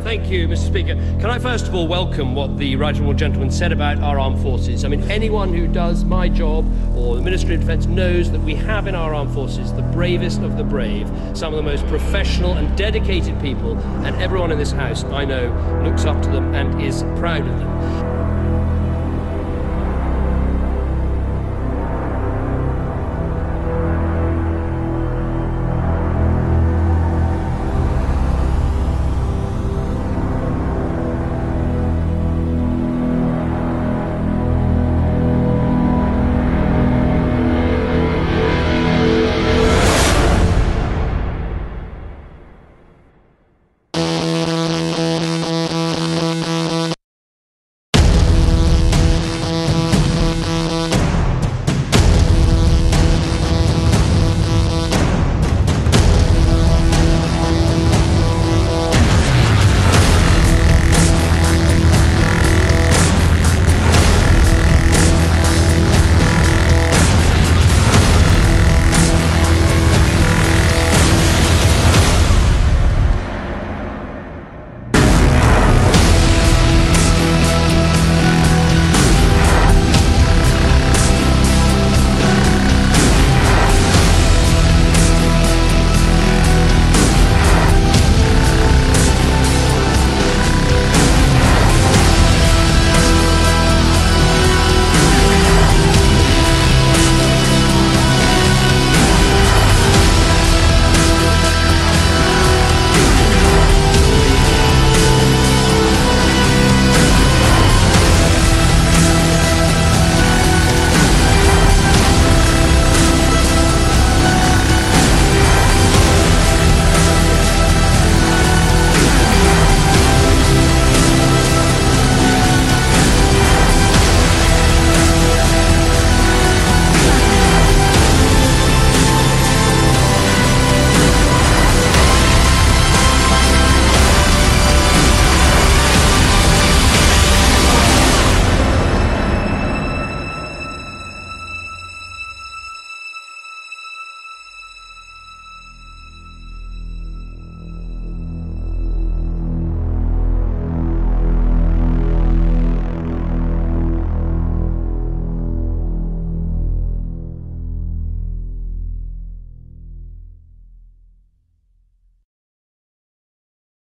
Thank you, Mr. Speaker. Can I first of all welcome what the right honourable gentleman said about our armed forces? I mean, anyone who does my job or the Ministry of Defence knows that we have in our armed forces the bravest of the brave, some of the most professional and dedicated people, and everyone in this House, I know, looks up to them and is proud of them.